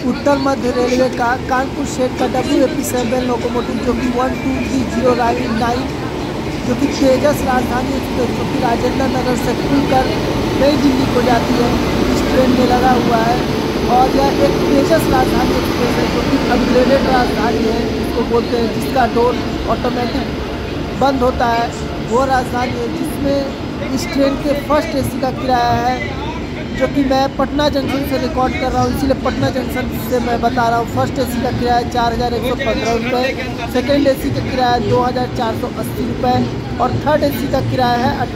उत्तर मध्य railway का Kanpur shade का WAP7 locomotive जो कि 1230 जो कि तेजस राजधानी एक्सप्रेस जो कि राजेंद्र नगर से खुलकर नई दिल्ली को जाती है, इस ट्रेन में लगा हुआ है। और यह एक तेजस राजधानी एक्सप्रेस है जो कि अपग्रेडेड राजधानी है, इसको बोलते हैं, जिसका डोर ऑटोमेटिक बंद होता है। वो राजधानी है जिसमें इस ट्रेन के फर्स्ट AC का किराया है, जो कि मैं पटना जंक्शन से रिकॉर्ड कर रहा हूँ, इसीलिए पटना जंक्शन से मैं बता रहा हूँ। फर्स्ट AC का किराया 4115 रुपये, सेकेंड AC का किराया 2480 रुपये और थर्ड AC का किराया है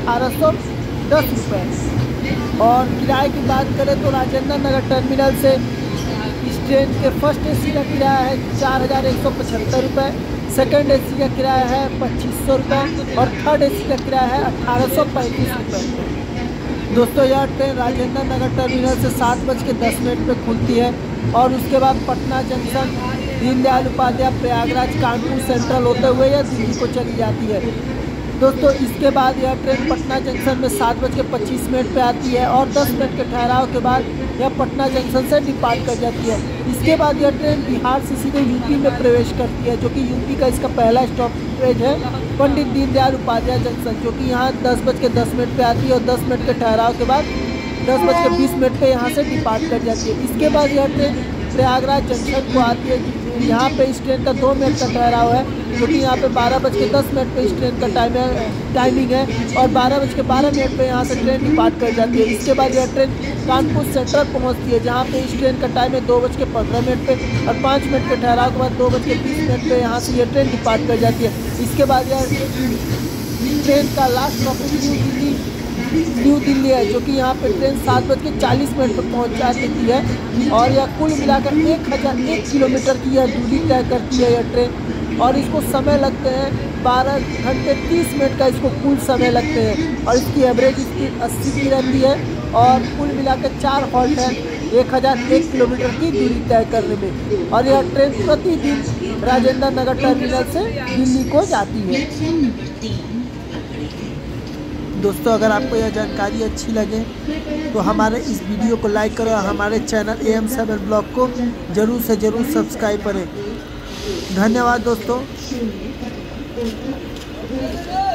1810 रुपये। और किराए की बात करें तो राजेंद्र नगर टर्मिनल से इस ट्रेन के फर्स्ट AC का किराया है 4175 रुपये, सेकेंड AC का किराया है 2500 रुपये और थर्ड AC का किराया है 1835 रुपये। दोस्तों, यह ट्रेन राजेंद्र नगर टर्मिनल से 7:10 पे खुलती है और उसके बाद पटना जंक्शन, दीनदयाल उपाध्याय, प्रयागराज, कानपुर सेंट्रल होते हुए यह दिल्ली को चली जाती है। दोस्तों, इसके बाद यह ट्रेन पटना जंक्शन में 7:25 पे आती है और 10 मिनट के ठहराव के बाद यह पटना जंक्शन से डिपार्ट कर जाती है। इसके बाद यह ट्रेन बिहार से सीधे यूपी में प्रवेश करती है, जो कि यूपी का इसका पहला स्टॉपेज है पंडित दीनदयाल उपाध्याय जंक्शन, जो कि यहाँ 10:10 पे आती है और 10 मिनट के ठहराव के बाद 10:20 पे यहाँ से डिपार्ट कर जाती है। इसके बाद यह ट्रेन प्रयागराज जंक्शन को आती है। यहाँ पे इस ट्रेन का 2 मिनट का ठहराव है, जो कि यहाँ पे 12:10 पे इस ट्रेन का टाइमिंग है और 12:12 पे यहाँ से ट्रेन डिपार्ट कर जाती है। इसके बाद यह ट्रेन कानपुर सेंट्रल पहुँचती है, जहाँ पे इस ट्रेन का टाइम है 2:15 पे और 5 मिनट के ठहराव के बाद 2:20 पे यहाँ से यह ट्रेन डिपार्ट कर जाती है। इसके बाद यह ट्रेन का लास्ट स्टॉपेज न्यू दिल्ली है, जो कि यहाँ पे ट्रेन 7:40 पे पहुँचा देती है और यह कुल मिलाकर 1001 किलोमीटर की यह दूरी तय करती है यह ट्रेन। और इसको समय लगते हैं 12 घंटे 30 मिनट का इसको कुल समय लगते हैं और इसकी एवरेज स्पीड 80 की रहती है और कुल मिलाकर 4 हॉल्ट है 1001 किलोमीटर की दूरी तय करने में। और यह ट्रेन प्रतिदिन राजेंद्र नगर टर्मिनल से दिल्ली को जाती है। दोस्तों, अगर आपको यह जानकारी अच्छी लगे तो हमारे इस वीडियो को लाइक करो और हमारे चैनल AM7 ब्लॉग को ज़रूर से ज़रूर सब्सक्राइब करें। धन्यवाद दोस्तों।